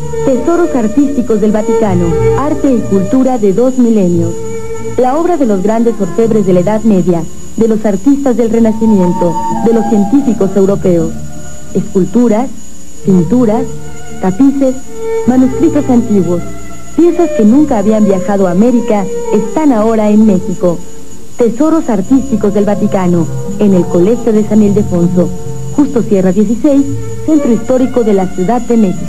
Tesoros artísticos del Vaticano, arte y cultura de 2 milenios. La obra de los grandes orfebres de la Edad Media, de los artistas del Renacimiento, de los científicos europeos. Esculturas, pinturas, tapices, manuscritos antiguos, piezas que nunca habían viajado a América, están ahora en México. Tesoros artísticos del Vaticano, en el Colegio de San Ildefonso, Justo Sierra 16, Centro Histórico de la Ciudad de México.